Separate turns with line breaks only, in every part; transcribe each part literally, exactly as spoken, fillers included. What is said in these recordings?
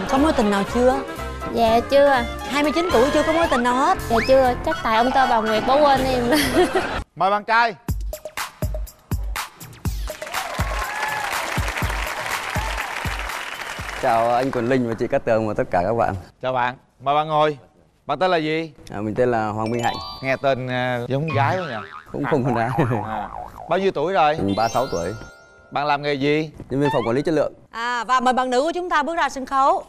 có mối tình nào chưa?
Dạ chưa.
hai mươi chín tuổi chưa có mối tình nào hết?
Dạ chưa, chắc tại ông Tơ bà Nguyệt bỏ quên em.
Mời bạn trai.
Chào anh Quỳnh Linh và chị Cát Tường và tất cả các bạn.
Chào bạn, mời bạn ngồi. Bạn tên là gì?
À, mình tên là Hoàng Minh Hạnh.
Nghe tên uh, giống gái quá nhỉ?
Cũng không con gái.
À. Bao nhiêu tuổi rồi?
Mình ba mươi sáu tuổi.
Bạn làm nghề gì?
Nhân viên phòng quản lý chất lượng.
À, và mời bạn nữ của chúng ta bước ra sân khấu.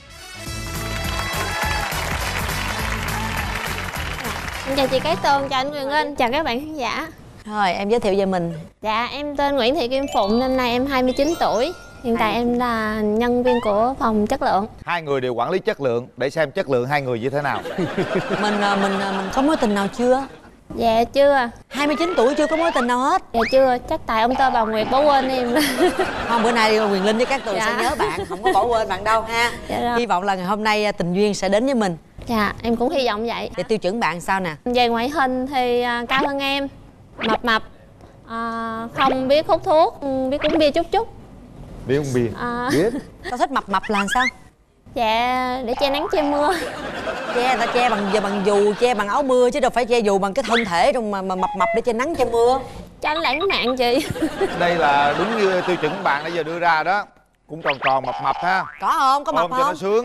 Em chào chị Cát Tường, chào anh Quỳnh Linh, chào các bạn khán giả.
Rồi, em giới thiệu về mình.
Dạ, em tên Nguyễn Thị Kim Phụng, năm nay em hai mươi chín tuổi. Hiện tại em là nhân viên của phòng chất lượng.
Hai người đều quản lý chất lượng, để xem chất lượng hai người như thế nào.
Mình mình mình có mối tình nào chưa?
Dạ chưa.
hai mươi chín tuổi chưa có mối tình nào hết?
Dạ chưa, chắc tại ông Tơ bà Nguyệt bỏ quên em.
Không, bữa nay đi Quyền Linh với Cát Tường
dạ.
sẽ nhớ bạn, không có bỏ quên bạn đâu ha.
Dạ rồi.
Hy vọng là ngày hôm nay tình duyên sẽ đến với mình.
Dạ, em cũng hy vọng vậy.
Để tiêu chuẩn bạn sao nè?
Về ngoại hình thì uh, cao hơn em, mập mập, uh, không biết hút thuốc, biết uống bia chút chút.
Biết uống bia?
À...
Biết.
Tao thích mập mập là sao?
Dạ, để che nắng che mưa.
Che, ta che bằng giờ bằng dù, che bằng áo mưa chứ đâu phải che dù bằng cái thân thể trong mà, mà mập mập để che nắng che mưa.
Cho anh lãng mạn chị.
Đây là đúng như tiêu chuẩn bạn nãy giờ đưa ra đó. Cũng tròn tròn mập mập ha.
Có không? Có mập
Ôm
không?
cho nó sướng.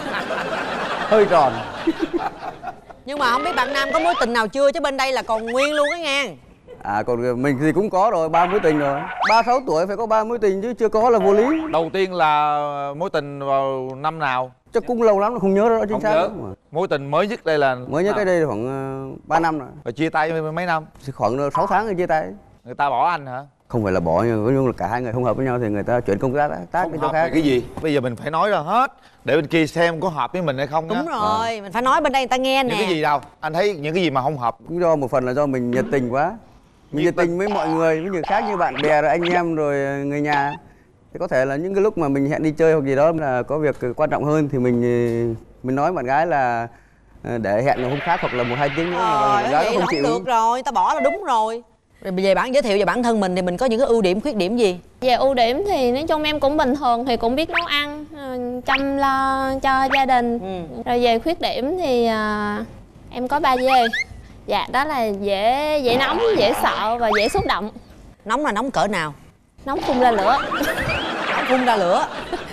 Hơi tròn.
Nhưng mà không biết bạn nam có mối tình nào chưa chứ bên đây là còn nguyên luôn á nghe.
À còn mình thì cũng có rồi, ba mối tình rồi. ba mươi sáu tuổi phải có ba mối tình chứ chưa có là vô lý.
Đầu tiên là mối tình vào năm nào?
Chắc cũng lâu lắm rồi không nhớ rõ chính
Không
xác
nhớ.
lắm mà.
Mối tình mới nhất đây là
Mới nhất cái đây khoảng uh, ba năm rồi.
Rồi chia tay mấy năm?
Khoảng sáu tháng rồi chia tay.
Người ta bỏ anh hả?
Không phải là bỏ nhưng nói chung là cả hai người không hợp với nhau thì người ta chuyển công tác tác
Không
đi chỗ
hợp
khác.
về cái gì? Bây giờ mình phải nói ra hết để bên kia xem có hợp với mình hay không.
Đúng
á.
rồi, mình phải nói bên đây người ta nghe nè.
Những cái gì đâu? Anh thấy những cái gì mà không hợp?
Cũng do một phần là do mình nhiệt tình quá. Mình nhiệt tình với mọi người, với người khác như bạn bè rồi anh em rồi người nhà. Thì có thể là những cái lúc mà mình hẹn đi chơi hoặc gì đó là có việc quan trọng hơn thì mình mình nói bạn gái là để hẹn là hôm khác hoặc là một hai tiếng nữa.
Rồi,
bạn gái
vậy
nó
không
không chịu.
được rồi, ta bỏ là đúng rồi. Rồi về bạn giới thiệu về bản thân mình thì mình có những cái ưu điểm khuyết điểm gì?
Về ưu điểm thì nói chung em cũng bình thường, thì cũng biết nấu ăn, chăm lo cho gia đình. Ừ. Rồi về khuyết điểm thì uh, em có ba dê. Dạ, đó là dễ dễ nóng, dễ sợ và dễ xúc động.
Nóng là nóng cỡ nào?
Nóng phun ra lửa.
Nóng phun ra lửa.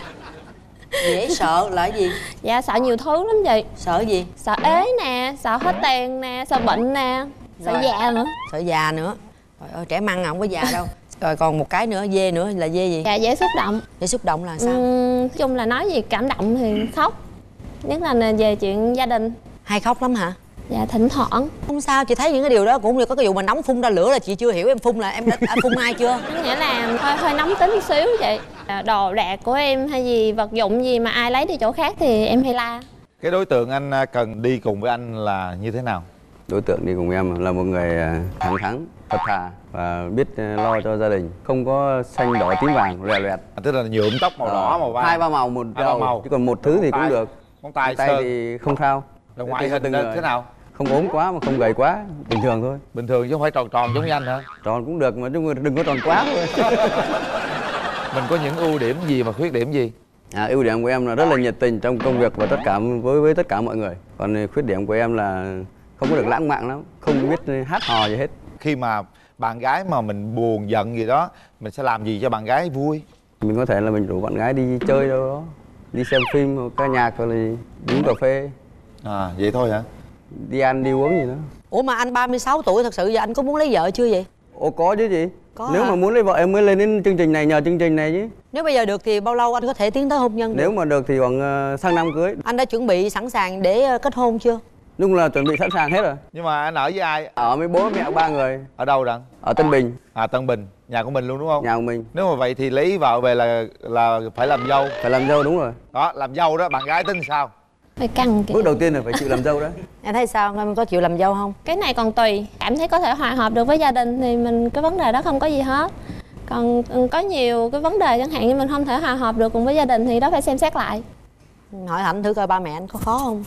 Dễ sợ là cái gì?
Dạ, sợ nhiều thứ lắm chị.
Sợ gì?
Sợ ế nè, sợ hết tiền nè, sợ bệnh nè, sợ
Rồi.
già nữa.
Sợ già nữa. Trời ơi, trẻ măng à, không có già đâu. Rồi còn một cái nữa, dê nữa là dê gì?
Dạ, dễ xúc động.
Dê xúc động là sao?
Uhm, nói chung là nói gì cảm động thì khóc. Nhất là về chuyện gia đình.
Hay khóc lắm hả?
Dạ, thỉnh thoảng.
Không sao, chị thấy những cái điều đó cũng như có cái vụ mà nóng phun ra lửa là chị chưa hiểu em phun là em đã, đã phun ai chưa?
Có nghĩa là hơi hơi nóng tính một xíu chị. Đồ đạc của em hay gì, vật dụng gì mà ai lấy đi chỗ khác thì em hay la.
Cái đối tượng anh cần đi cùng với anh là như thế nào?
Đối tượng đi cùng em là một người thẳng thắn, thật thà và biết lo cho gia đình, không có xanh đỏ tím vàng loẹt loẹt.
À, tức là nhuộm tóc màu đỏ màu vàng.
Hai ba màu một
Hai ba
đầu,
màu.
chứ còn một thứ thì cũng được.
Móng tay,
tay
sơn
thì không sao.
Là ngoại hình là thế nào?
Không ốm quá mà không gầy quá, bình thường thôi.
Bình thường chứ không phải tròn tròn giống như anh hả?
Tròn cũng được mà đừng, đừng có tròn quá thôi.
Mình có những ưu điểm gì và khuyết điểm gì?
À, ưu điểm của em là rất là nhiệt tình trong công việc và tất cả với với tất cả mọi người. Còn khuyết điểm của em là không có được lãng mạn lắm, không biết hát hò gì hết.
Khi mà bạn gái mà mình buồn giận gì đó, mình sẽ làm gì cho bạn gái vui?
Mình có thể là mình rủ bạn gái đi chơi đâu đó, đi xem phim hoặc ca nhạc hoặc là đi uống cà phê.
À, vậy thôi hả?
Đi ăn đi uống gì đó.
Ủa mà anh ba mươi sáu tuổi thật sự giờ anh có muốn lấy vợ chưa vậy?
Ồ có chứ chị.
Có
Nếu
hả?
mà muốn lấy vợ em mới lên đến chương trình này, nhờ chương trình này chứ.
Nếu bây giờ được thì bao lâu anh có thể tiến tới hôn nhân được?
Nếu mà được thì khoảng uh, sang năm cưới.
Anh đã chuẩn bị sẵn sàng để uh, kết hôn chưa?
Đúng là chuẩn bị sẵn sàng hết rồi.
Nhưng mà anh ở với ai?
Ở với bố mẹ ba người.
Ở đâu Đặng?
Ở Tân Bình.
À, Tân Bình, nhà của mình luôn đúng không?
Nhà của mình.
Nếu mà vậy thì lấy vợ về là là phải làm dâu.
Phải làm dâu đúng rồi.
Đó, làm dâu đó, bạn gái tính sao?
Phải căng kìa.
Bước đầu tiên là phải chịu làm dâu đó.
Em thấy sao, em có chịu làm dâu không?
Cái này còn tùy, cảm thấy có thể hòa hợp được với gia đình thì mình cái vấn đề đó không có gì hết. Còn có nhiều cái vấn đề chẳng hạn như mình không thể hòa hợp được cùng với gia đình thì đó phải xem xét lại.
Hỏi Hạnh thử coi ba mẹ anh có khó không?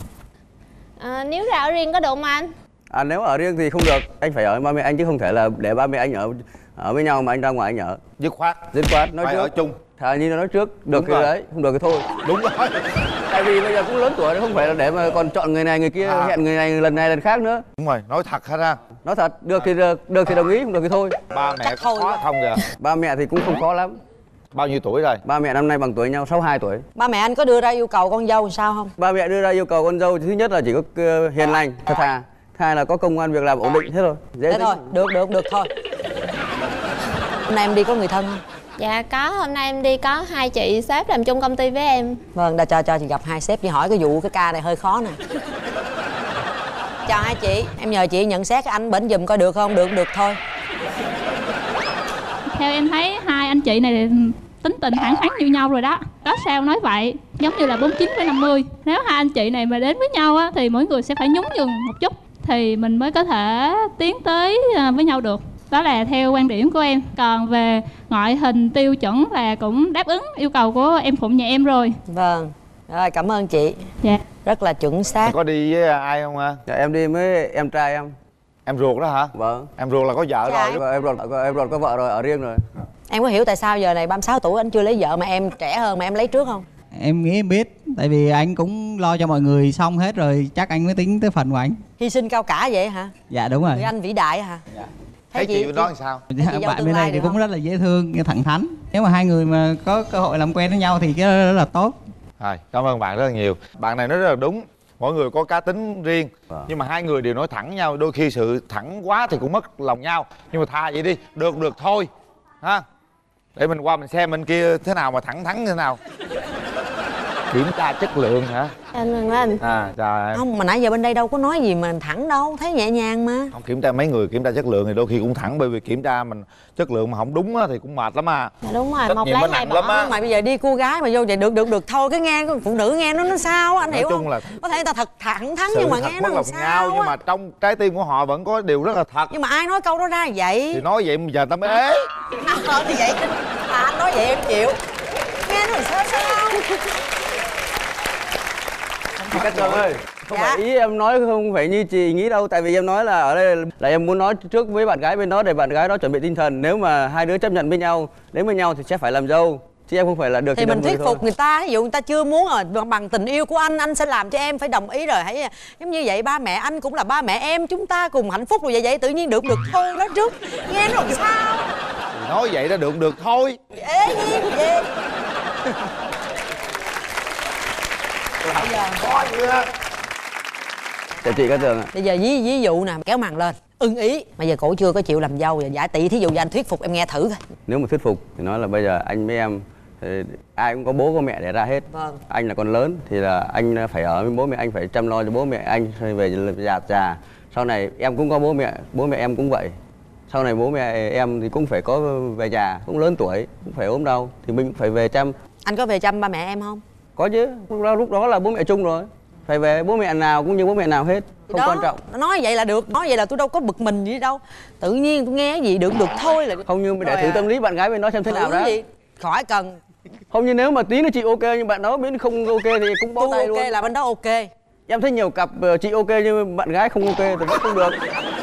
À, nếu ra ở riêng có được không anh?
À nếu ở riêng thì không được, anh phải ở với ba mẹ anh chứ không thể là để ba mẹ anh ở ở với nhau mà anh ra ngoài anh ở.
Dứt khoát.
Dứt khoát nói
phải
trước.
ở chung.
Thà như nó nói trước được. Đúng cái rồi. Đấy, không được thì thôi.
Đúng rồi.
Tại vì bây giờ cũng lớn tuổi, không phải là để mà còn chọn người này người kia, à. hẹn người này lần này lần khác nữa.
Đúng rồi, nói thật hết ha.
Nói thật, được thì được, được thì đồng ý, không được thì thôi.
Ba mẹ
Chắc
có
thôi.
khó không kìa?
Ba mẹ thì cũng không khó lắm.
Bao nhiêu tuổi rồi?
Ba mẹ năm nay bằng tuổi nhau, sáu mươi hai tuổi.
Ba mẹ anh có đưa ra yêu cầu con dâu sao không?
Ba mẹ đưa ra yêu cầu con dâu thứ nhất là chỉ có hiền lành, thật thà. Hai là có công ăn việc làm ổn định, thế thôi. Dễ
Thế thôi, được được được thôi. Hôm nay em đi có người thân không?
Dạ có, hôm nay em đi có hai chị sếp làm chung công ty với em.
Vâng, đã cho cho chị gặp hai sếp đi hỏi cái vụ cái ca này hơi khó nè. Chào hai chị, em nhờ chị nhận xét anh bển giùm coi được không? Được được thôi.
Theo em thấy hai anh chị này tính tình thẳng thắn như nhau rồi đó. Có sao nói vậy, giống như là bốn mươi chín với năm mươi. Nếu hai anh chị này mà đến với nhau á, thì mỗi người sẽ phải nhún nhường một chút thì mình mới có thể tiến tới với nhau được. Đó là theo quan điểm của em. Còn về ngoại hình tiêu chuẩn là cũng đáp ứng yêu cầu của em Phụng nhà em rồi.
Vâng, rồi cảm ơn chị.
Dạ.
Rất là chuẩn xác.
Em có đi với ai không ha?
Dạ em đi với em trai em.
Em ruột đó hả?
Vâng.
Em ruột là có vợ
Trai.
rồi.
Vâng, em ruột có em ruột có vợ rồi, ở riêng rồi.
Em có hiểu tại sao giờ này ba mươi sáu tuổi anh chưa lấy vợ mà em trẻ hơn mà em lấy trước không?
Em nghĩ em biết. Tại vì anh cũng lo cho mọi người xong hết rồi, chắc anh mới tính tới phần của anh.
Hy sinh cao cả vậy hả?
Dạ đúng rồi.
Người anh vĩ đại hả?
Dạ.
Thấy
Thấy chị bên đó làm sao?
Thấy chị dâu
Bạn
tương
bên
lai
này thì
được
cũng
không?
rất là dễ thương, thẳng thắn. Nếu mà hai người mà có cơ hội làm quen với nhau thì cái đó rất là tốt.
Rồi, cảm ơn bạn rất là nhiều. Bạn này nói rất là đúng. Mỗi người có cá tính riêng, à. nhưng mà hai người đều nói thẳng nhau. Đôi khi sự thẳng quá thì cũng mất lòng nhau. Nhưng mà tha vậy đi, được được thôi ha. Để mình qua mình xem bên kia thế nào mà thẳng thắn thế nào. Kiểm tra chất lượng hả?
Anh anh.
À, trời ơi.
Không, mà nãy giờ bên đây đâu có nói gì mà thẳng đâu, thấy nhẹ nhàng mà.
Không, kiểm tra mấy người kiểm tra chất lượng thì đôi khi cũng thẳng, bởi vì kiểm tra mình chất lượng mà không đúng á thì cũng mệt lắm à.
Dạ đúng rồi,
Trách
một
nhiệm
lấy
nó
hai
nặng lắm
bỏ.
á.
Nhưng mà bây giờ đi cô gái mà vô vậy được được được thôi, cái nghe phụ nữ nghe nó nó sao á, anh
Nói
hiểu
chung
không?
là
Có thể người ta thật thẳng thắn
sự
nhưng mà
thật
nghe
mất
nó
lòng
làm
nhau,
sao
nhưng
á.
mà trong trái tim của họ vẫn có điều rất là thật.
Nhưng mà ai nói câu đó ra vậy?
Thì nói vậy bây giờ ta mới ế.
Ờ thì vậy. À, anh nói vậy em chịu. Nghe nó làm sao sao?
Chị Cát Tường ơi, không
Dạ.
phải ý em nói không phải như chị nghĩ đâu. Tại vì em nói là ở đây là em muốn nói trước với bạn gái bên đó để bạn gái đó chuẩn bị tinh thần. Nếu mà hai đứa chấp nhận với nhau, đến với nhau thì sẽ phải làm dâu. Chứ em không phải là được
Thì mình thuyết
thôi.
phục người ta, ví dụ người ta chưa muốn rồi bằng tình yêu của anh, anh sẽ làm cho em phải đồng ý rồi. Hãy giống như vậy, ba mẹ anh cũng là ba mẹ em, chúng ta cùng hạnh phúc rồi vậy vậy tự nhiên được được thôi đó trước. Nghe nó làm sao?
Thì nói vậy đã được được thôi.
Ê nhiên về. Bây giờ
Có chưa?
Chào chị Cát Tường ạ.
Bây giờ ví, ví dụ nè, kéo màn lên ưng ý mà giờ cổ chưa có chịu làm dâu, giờ giả tỷ thí dụ giờ anh thuyết phục em nghe thử coi.
Nếu mà thuyết phục thì nói là bây giờ anh với em thì ai cũng có bố có mẹ để ra hết.
Vâng.
Anh là con lớn thì là anh phải ở với bố mẹ, anh phải chăm lo cho bố mẹ anh rồi về già già. Sau này em cũng có bố mẹ, bố mẹ em cũng vậy. Sau này bố mẹ em thì cũng phải có về già, cũng lớn tuổi, cũng phải ốm đau thì mình cũng phải về chăm.
Anh có về chăm ba mẹ em không?
Có chứ, lúc đó, lúc đó là bố mẹ chung rồi. Phải về bố mẹ nào cũng như bố mẹ nào hết, không
Đó,
quan trọng.
nói vậy là được, nói vậy là tôi đâu có bực mình gì đâu. Tự nhiên tôi nghe cái gì được được thôi là
Không, như để
Rồi
thử
à.
tâm lý bạn gái bên đó xem thế
thử
nào đó.
gì khỏi cần.
Không, như nếu mà tí nữa chị ok nhưng bạn đó biến không ok thì cũng bó
Tôi
tay
ok
luôn.
là bên đó ok.
Em thấy nhiều cặp ờ, chị ok nhưng bạn gái không ok thì vẫn không được.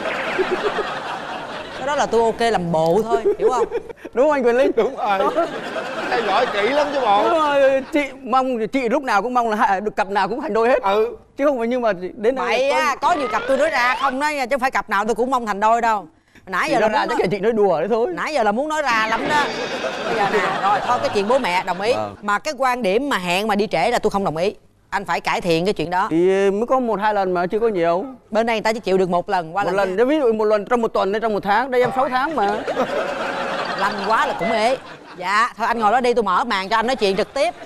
Cái đó là tôi ok làm bộ thôi, hiểu không?
Đúng không anh Quyền Linh?
Đúng rồi. Theo dõi kỹ lắm chứ bộ.
Đúng rồi, chị mong chị lúc nào cũng mong là hai, được cặp nào cũng thành đôi hết.
Ừ.
Chứ không phải nhưng mà đến đây
Vậy
là
á, có nhiều cặp tôi nói ra không đó nha, chứ không phải cặp nào tôi cũng mong thành đôi đâu. Nãy
chị
giờ
nói
là
ra
muốn
chắc
nói,
là chị nói đùa đấy thôi.
nãy giờ là muốn nói ra lắm đó. Bây giờ nè, rồi thôi cái chuyện bố mẹ đồng ý.
Vâng.
Mà cái quan điểm mà hẹn mà đi trễ là tôi không đồng ý. Anh phải cải thiện cái chuyện đó.
Thì mới có một hai lần mà chưa có nhiều.
Bên đây người ta chỉ chịu được một lần qua
Một
lần,
lần, ví dụ một lần trong một tuần hay trong một tháng, đây em sáu tháng mà.
lành quá là cũng ế. Dạ, thôi anh ngồi đó đi, tôi mở màn cho anh nói chuyện trực tiếp.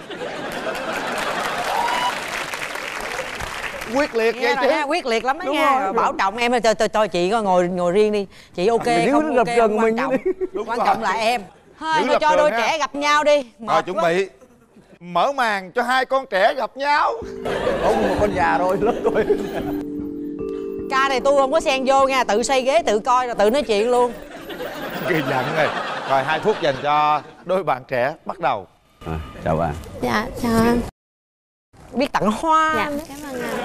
Quyết liệt
Nghe
vậy
rồi
chứ.
nha, quyết liệt lắm đó
Đúng
nha.
rồi.
Bảo trọng em, cho cho cho chị coi ngồi ngồi riêng đi. Chị ok
Mình
không
níu
ok
lập
không
gần
quan
mình
trọng.
đi.
Đúng
Quan
rồi.
trọng là em. Thôi
Giữ
thôi
lập
cho
trường
đôi
ha.
trẻ gặp nhau đi. Mệt
Rồi chuẩn
quá.
bị mở màn cho hai con trẻ gặp nhau.
Ông một con già rồi, lớn rồi.
Ca này tôi không có xen vô nha, tự xây ghế tự coi rồi tự nói chuyện luôn.
Ghi nhận rồi. Rồi hai phút dành cho đôi bạn trẻ bắt đầu.
À, chào bạn.
Dạ, chào anh.
Biết tặng hoa.
Dạ, cảm ơn anh.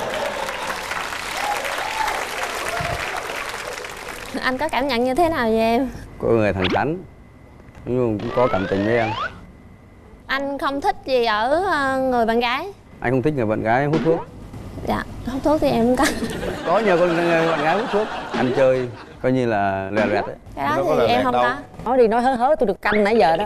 Anh có cảm nhận như thế nào về em?
Có người thẳng thắn nhưng cũng có cảm tình với em.
Anh không thích gì ở ờ, người bạn gái?
Anh không thích người bạn gái hút thuốc.
Dạ, hút thuốc thì em không có.
Có nhiều con người bạn gái hút thuốc, ăn chơi coi như là lè loẹt đấy.
Cái đó
Đâu có
thì
là
em
lẹt
không
đâu.
có.
Nói đi nói hớ hớ tôi được canh nãy giờ đó.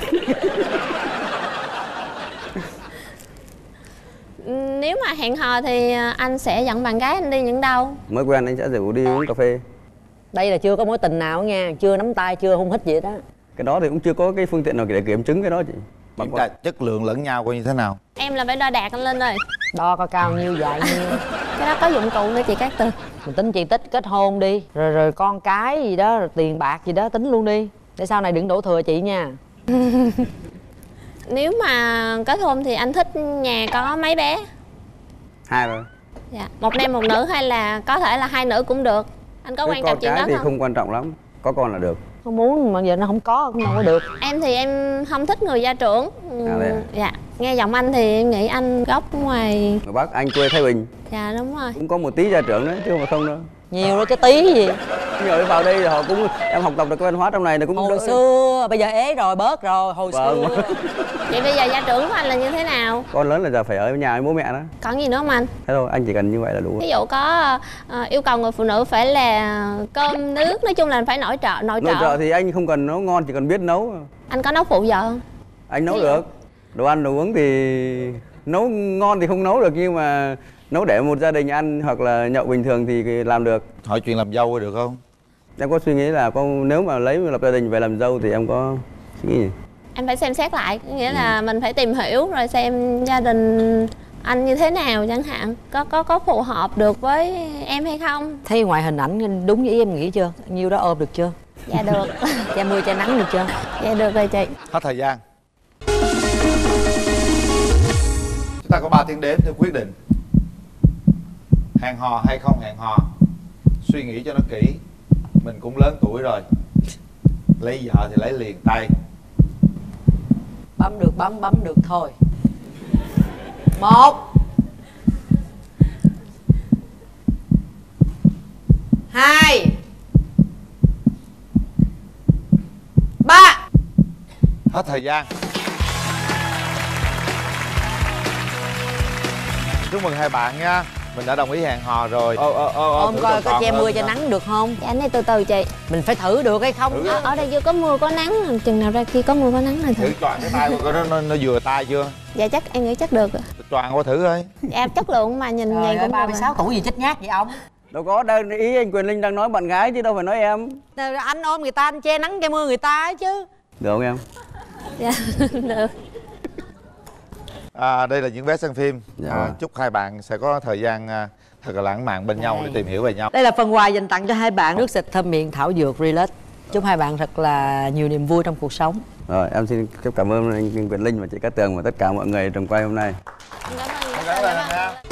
Nếu mà hẹn hò thì anh sẽ dẫn bạn gái anh đi những đâu?
Mới quen anh sẽ rủ đi uống cà phê.
Đây là chưa có mối tình nào nha, chưa nắm tay, chưa hôn hít gì đó.
Cái đó thì cũng chưa có cái phương tiện nào để kiểm chứng cái đó chị.
Kiểm tra chất lượng lẫn nhau coi như thế nào.
Em là phải đo đạc anh lên rồi.
Đo coi cao nhiêu dài nhiêu.
Cái đó có dụng cụ nữa chị Cát Tường.
Mình tính chi tích kết hôn đi. Rồi rồi con cái gì đó, rồi tiền bạc gì đó tính luôn đi. Để sau này đừng đổ thừa chị nha.
Nếu mà kết hôn thì anh thích nhà có mấy bé?
Hai rồi.
Dạ, một nam một nữ hay là có thể là hai nữ cũng được? Anh có
Cái
quan
con
trọng chuyện
cái
đó
thì
không?
không quan trọng lắm, có con là được.
Không muốn mà giờ nó không có cũng đâu có được.
Em thì em không thích người gia trưởng.
À, vậy à?
Dạ, nghe giọng anh thì em nghĩ anh gốc ngoài.
Người Bắc, anh quê Thái Bình,
Dạ đúng rồi.
cũng có một tí gia trưởng đấy chứ không phải không đâu.
Nhiều đó chứ tí gì.
Nhờ vào đây họ cũng em học tập được cái văn hóa trong này là cũng
Hồi
đỡ.
xưa, bây giờ ế rồi, bớt rồi, hồi
Vâng.
xưa.
Vậy bây giờ gia trưởng của anh là như thế nào?
Con lớn là giờ phải ở nhà với bố mẹ đó.
Còn gì nữa không anh?
Thế thôi, anh chỉ cần như vậy là đủ.
Ví dụ có ờ, yêu cầu người phụ nữ phải là cơm nước, nói chung là phải nội trợ, nội
Nội
trợ.
trợ thì anh không cần nấu ngon, chỉ cần biết nấu.
Anh có nấu phụ vợ không?
Anh nấu
Ví dụ?
được. Đồ ăn đồ uống thì nấu ngon thì không nấu được, nhưng mà nấu để một gia đình ăn hoặc là nhậu bình thường thì làm được.
Hỏi chuyện làm dâu được không?
Em có suy nghĩ là con nếu mà lấy lập gia đình về làm dâu thì em có suy nghĩ gì?
Anh phải xem xét lại, có nghĩa là mình phải tìm hiểu rồi xem gia đình anh như thế nào chẳng hạn, có có có phù hợp được với em hay không.
Thấy ngoại hình ảnh đúng với em nghĩ chưa? Nhiêu đó ôm được chưa?
Dạ được.
Che mưa che nắng được chưa?
Dạ được rồi chị.
Hết thời gian. Chúng ta có ba tiếng đếm để quyết định hẹn hò hay không hẹn hò. Suy nghĩ cho nó kỹ. Mình cũng lớn tuổi rồi, lấy vợ thì lấy liền tay.
Bấm được bấm, bấm được thôi. Một, hai, ba.
Hết thời gian. Chúc mừng hai bạn nha. Mình đã đồng ý hẹn hò rồi. Ô, ô, ô,
Ôm
thử
coi
còn
có che
hơn
mưa che
nữa.
nắng được không?
Dạ anh này từ từ chị.
Mình phải thử được hay không?
Thử.
Ở, ở đây chưa có mưa có nắng, chừng nào ra kia có mưa có nắng này thử.
Thử choàng cái tay coi nó, nó, nó vừa tay chưa?
Dạ chắc em nghĩ chắc được rồi.
Choàng qua thử coi.
Dạ chất lượng mà nhìn
Trời
vậy
ơi,
cũng
ba
được
mươi
rồi.
sáu tuổi gì chết nhát vậy ông?
Đâu có, đang ý anh Quyền Linh đang nói bạn gái chứ đâu phải nói em.
Anh ôm người ta, anh che nắng che mưa người ta ấy chứ.
Được không em?
Dạ được.
À, đây là những vé xem phim.
Dạ.
À, chúc hai bạn sẽ có thời gian à, thật là lãng mạn bên nhau để tìm hiểu về nhau.
Đây là phần quà dành tặng cho hai bạn, nước xịt thơm miệng thảo dược Relax. Chúc hai bạn thật là nhiều niềm vui trong cuộc sống.
Rồi, em xin cảm ơn anh Quyền Linh và chị Cát Tường và tất cả mọi người trong quay hôm nay.
Cảm ơn.
Cảm ơn em nha.